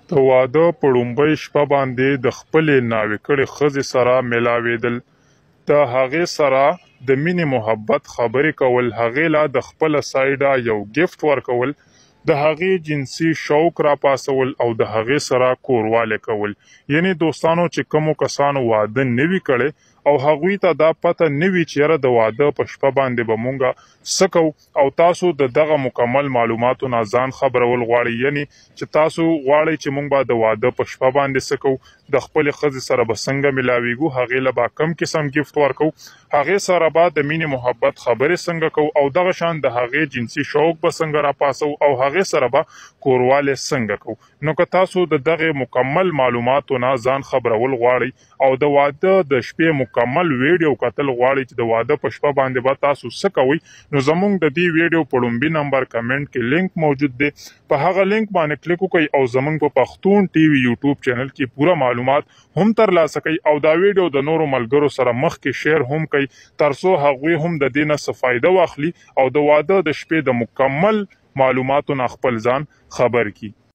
د واده په لومړۍ شپه باندې د خپلې ناوې کړې ښځې سره ملاوېدل، د هغې سره د مینې محبت خبرې کول، هغې له د خپله سایډه یو ګفت ورکول، د هغې جنسي شوق راپاسول او د هغې سره کوروالی کول. یعنې دوستانو چې کومو کسانو واده نه وي کړی او هغوی ته دا پته نه وي چې یاره د واده په شپه باندې به مونږه څه کوو او تاسو د دغه مکمل معلوماتو نه ځان خبرول غواړئ، یعنې چې تاسو غواړئ چې مونږ به د واده په شپه باندې څه کوو، د خپلې ښځې سره به څنګه ملاویږو، هغې له به کم قسم ګفت ورکوو، هغې سره به د مینې محبت خبرې څنګه کوو او دغه شان د هغې جنسي شوق به څنګه راپاسو او هغې سره به کوروالی څنګه کوو. نو که تاسو د دغې مکمل معلوماتو نه ځان خبرول غواړئ او د واده د شپې مکمل ویډیو کتل غواړئ چې د واده په شپه باندې به تاسو څه کوئ، نو زموږ د دې ویډیو په لومبي نمبر کمنټ کې لینک موجود دی، په هغه لینک باندې کلیک وکړئ او زموږ په پښتون ټي وي یوټیوب چینل کې پوره معلومات هم ترلاسه کړئ او دا ویډیو د نورو ملګرو سره مخکې شیر هم کړئ ترڅو هغوی هم د دې نه څه فایده واخلي او د واده د شپې د مکمل معلوماتو نه خپل ځان خبر کړي.